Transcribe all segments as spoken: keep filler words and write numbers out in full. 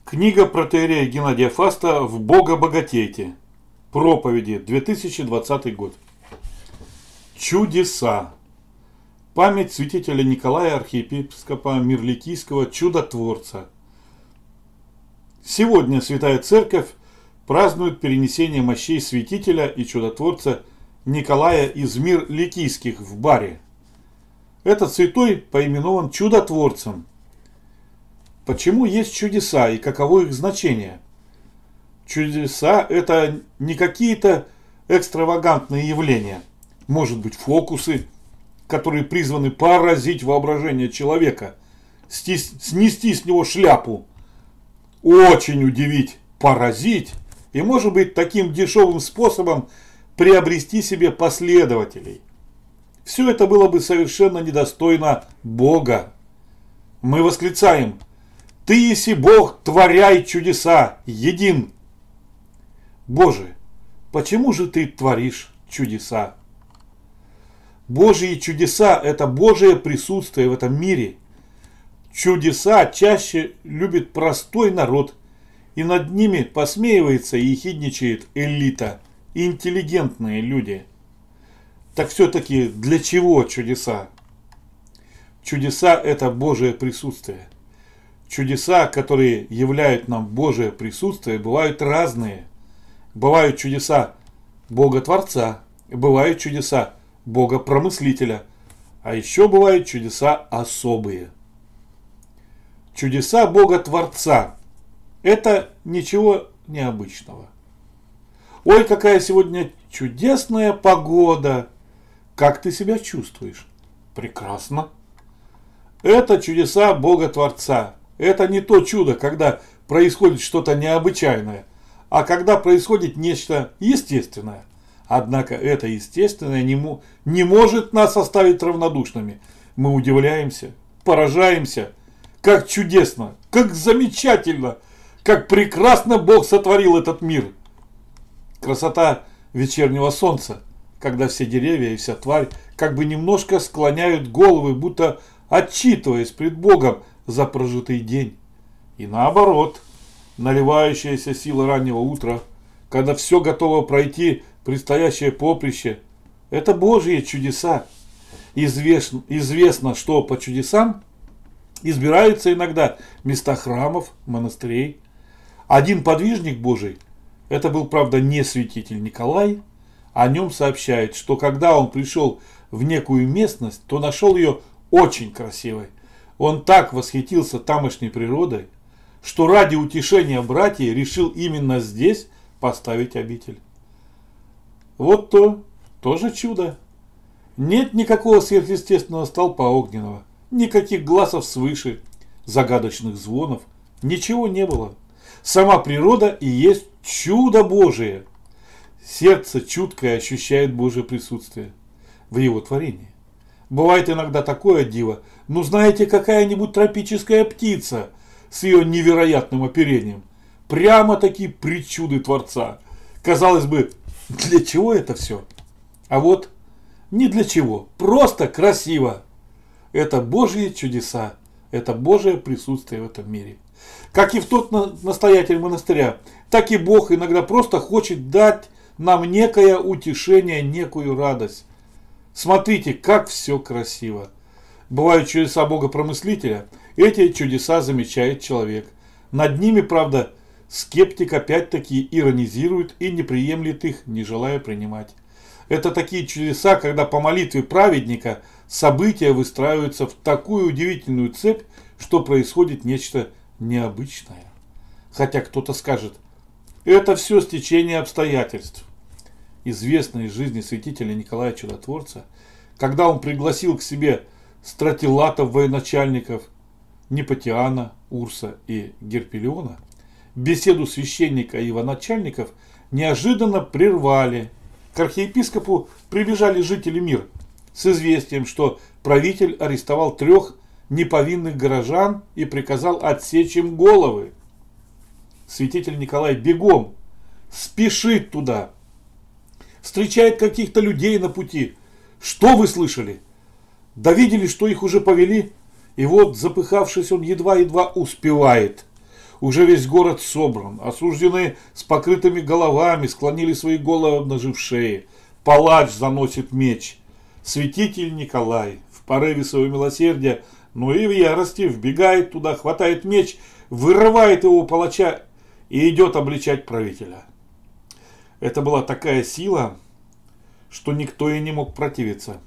Книга протоиерея Геннадия Фаста «В Бога богатейте». Проповеди, две тысячи двадцатый год. Чудеса. Память святителя Николая, архиепископа Мирликийского, чудотворца. Сегодня Святая Церковь празднует перенесение мощей святителя и чудотворца Николая из Мирликийских в Баре. Этот святой поименован чудотворцем. Почему есть чудеса и каково их значение? Чудеса – это не какие-то экстравагантные явления. Может быть, фокусы, которые призваны поразить воображение человека, снести с него шляпу, очень удивить, поразить и, может быть, таким дешевым способом приобрести себе последователей. Все это было бы совершенно недостойно Бога. Мы восклицаем: «Ты еси Бог, творяй чудеса, един». Боже, почему же ты творишь чудеса? Божьи чудеса – это Божие присутствие в этом мире. Чудеса чаще любит простой народ, и над ними посмеивается и ехидничает элита, интеллигентные люди. Так все-таки для чего чудеса? Чудеса – это Божие присутствие. Чудеса, которые являют нам Божие присутствие, бывают разные. Бывают чудеса Бога-творца, бывают чудеса Бога-промыслителя, а еще бывают чудеса особые. Чудеса Бога-творца – это ничего необычного. Ой, какая сегодня чудесная погода! Как ты себя чувствуешь? Прекрасно. Это чудеса Бога-творца. Это не то чудо, когда происходит что-то необычайное, а когда происходит нечто естественное. Однако это естественное не, му, не может нас оставить равнодушными. Мы удивляемся, поражаемся, как чудесно, как замечательно, как прекрасно Бог сотворил этот мир. Красота вечернего солнца, когда все деревья и вся тварь как бы немножко склоняют головы, будто отчитываясь пред Богом за прожитый день. И наоборот, наливающаяся сила раннего утра, когда все готово пройти предстоящее поприще, это Божьи чудеса. Известно, известно, что по чудесам избираются иногда места храмов, монастырей. Один подвижник Божий, это был, правда, не святитель Николай, о нем сообщает, что когда он пришел в некую местность, то нашел ее очень красивой. Он так восхитился тамошней природой, что ради утешения братьев решил именно здесь поставить обитель. Вот то, тоже чудо. Нет никакого сверхъестественного столпа огненного, никаких глазов свыше, загадочных звонов, ничего не было. Сама природа и есть чудо Божие. Сердце чуткое ощущает Божие присутствие в его творении. Бывает иногда такое диво, ну знаете, какая-нибудь тропическая птица с ее невероятным оперением. Прямо-таки причуды Творца. Казалось бы, для чего это все? А вот не для чего, просто красиво. Это Божьи чудеса, это Божие присутствие в этом мире. Как и в тот настоятель монастыря, так и Бог иногда просто хочет дать нам некое утешение, некую радость. Смотрите, как все красиво. Бывают чудеса Бога-промыслителя, эти чудеса замечает человек. Над ними, правда, скептик опять-таки иронизирует и не приемлет их, не желая принимать. Это такие чудеса, когда по молитве праведника события выстраиваются в такую удивительную цепь, что происходит нечто необычное. Хотя кто-то скажет, это все стечение обстоятельств. Известно из жизни святителя Николая Чудотворца, когда он пригласил к себе стратилатов военачальников Непотиана, Урса и Герпелиона, беседу священника и военачальников неожиданно прервали. К архиепископу прибежали жители мира с известием, что правитель арестовал трех неповинных горожан и приказал отсечь им головы. Святитель Николай бегом спешит туда, встречает каких-то людей на пути. Что вы слышали? Да видели, что их уже повели? И вот, запыхавшись, он едва-едва успевает. Уже весь город собран, осужденные с покрытыми головами склонили свои головы, обнажив шеи. Палач заносит меч. Святитель Николай в порыве своего милосердия, но и в ярости вбегает туда, хватает меч, вырывает его у палача и идет обличать правителя. Это была такая сила, что никто и не мог противиться.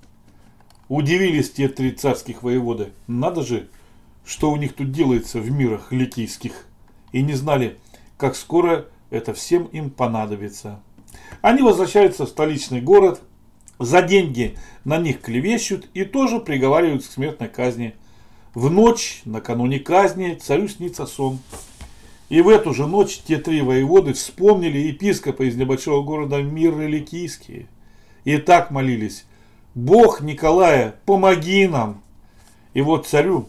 Удивились те три царских воеводы. Надо же, что у них тут делается в мирах ликийских. И не знали, как скоро это всем им понадобится. Они возвращаются в столичный город. За деньги на них клевещут и тоже приговаривают к смертной казни. В ночь, накануне казни, царю снится сон. И в эту же ночь те три воеводы вспомнили епископа из небольшого города Мирры Ликийские. И так молились: Бог Николая, помоги нам. И вот царю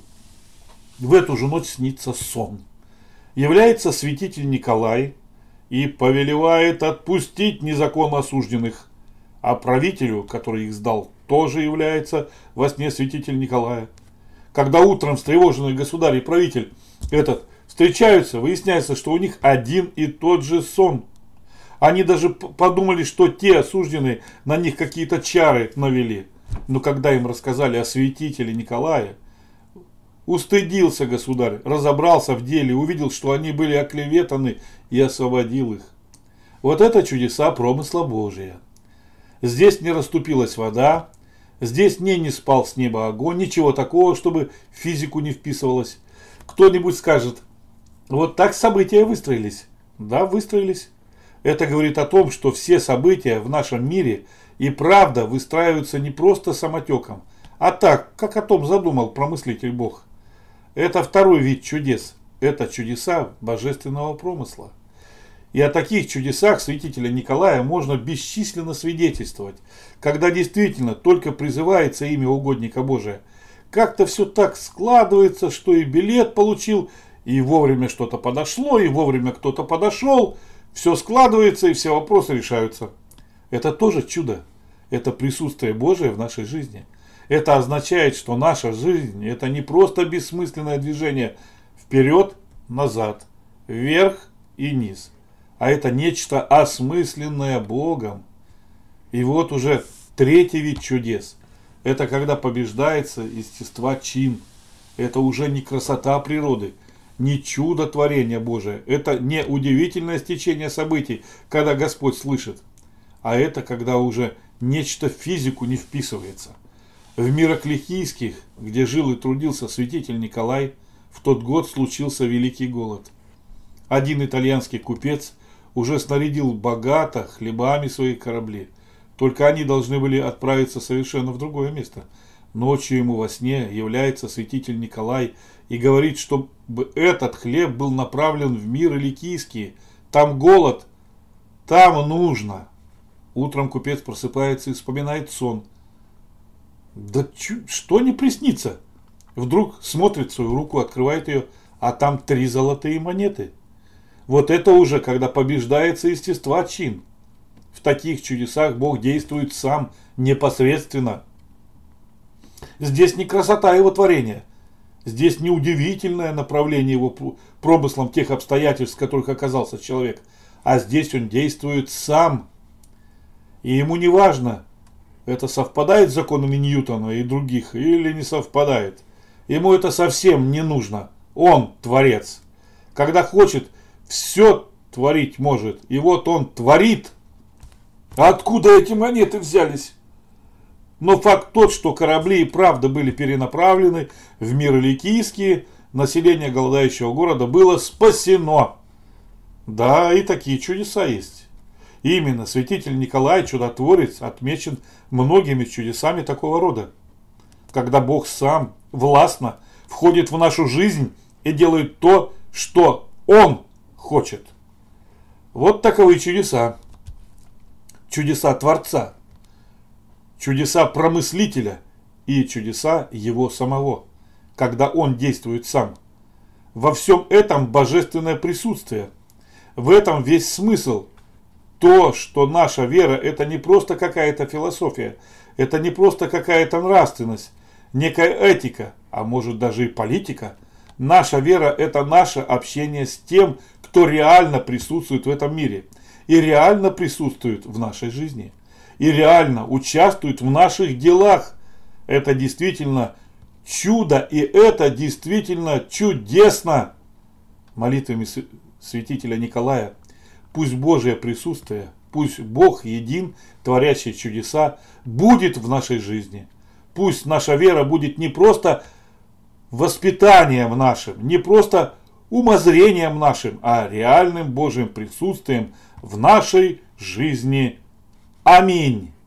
в эту же ночь снится сон. Является святитель Николай и повелевает отпустить незаконно осужденных. А правителю, который их сдал, тоже является во сне святитель Николая. Когда утром встревоженный государь и правитель этот встречаются, выясняется, что у них один и тот же сон. Они даже подумали, что те осужденные на них какие-то чары навели. Но когда им рассказали о святителе Николае, устыдился государь, разобрался в деле, увидел, что они были оклеветаны, и освободил их. Вот это чудеса промысла Божия. Здесь не расступилась вода, здесь не, не спал с неба огонь, ничего такого, чтобы в физику не вписывалось. Кто-нибудь скажет: вот так события выстроились. Да, выстроились. Это говорит о том, что все события в нашем мире и правда выстраиваются не просто самотеком, а так, как о том задумал промыслитель Бог. Это второй вид чудес. Это чудеса божественного промысла. И о таких чудесах святителя Николая можно бесчисленно свидетельствовать, когда действительно только призывается имя угодника Божия. Как-то все так складывается, что и билет получил, и вовремя что-то подошло, и вовремя кто-то подошел. Все складывается, и все вопросы решаются. Это тоже чудо. Это присутствие Божие в нашей жизни. Это означает, что наша жизнь – это не просто бессмысленное движение вперед, назад, вверх и низ, а это нечто осмысленное Богом. И вот уже третий вид чудес. Это когда побеждается естества чин. Это уже не красота природы, не чудо творения Божия. Это не удивительное стечение событий, когда Господь слышит. А это когда уже нечто в физику не вписывается. В мирах ликийских, где жил и трудился святитель Николай, в тот год случился великий голод. Один итальянский купец уже снарядил богато хлебами свои корабли. Только они должны были отправиться совершенно в другое место. Ночью ему во сне является святитель Николай и говорит, чтобы этот хлеб был направлен в миры ликийские. Там голод, там нужно. Утром купец просыпается и вспоминает сон. Да чу, что не приснится? Вдруг смотрит свою руку, открывает ее, а там три золотые монеты. Вот это уже когда побеждается естества чин. В таких чудесах Бог действует сам, непосредственно. Здесь не красота его творения. Здесь не удивительное направление его промыслом тех обстоятельств, в которых оказался человек. А здесь он действует сам. И ему не важно, это совпадает с законами Ньютона и других, или не совпадает. Ему это совсем не нужно. Он творец. Когда хочет, все творить может. И вот он творит. А откуда эти монеты взялись? Но факт тот, что корабли и правда были перенаправлены в миры ликийские, население голодающего города было спасено. Да, и такие чудеса есть. Именно святитель Николай, чудотворец, отмечен многими чудесами такого рода. Когда Бог сам властно входит в нашу жизнь и делает то, что Он хочет. Вот таковы чудеса. Чудеса Творца, чудеса Промыслителя и чудеса Его самого, когда Он действует сам. Во всем этом божественное присутствие. В этом весь смысл. То, что наша вера, это не просто какая-то философия, это не просто какая-то нравственность, некая этика, а может даже и политика. Наша вера – это наше общение с тем, кто реально присутствует в этом мире. И реально присутствует в нашей жизни. И реально участвует в наших делах. Это действительно чудо, и это действительно чудесно. Молитвами святителя Николая. Пусть Божие присутствие, пусть Бог един, творящий чудеса, будет в нашей жизни. Пусть наша вера будет не просто воспитанием нашим, не просто умозрением нашим, а реальным Божьим присутствием в нашей жизни. Аминь.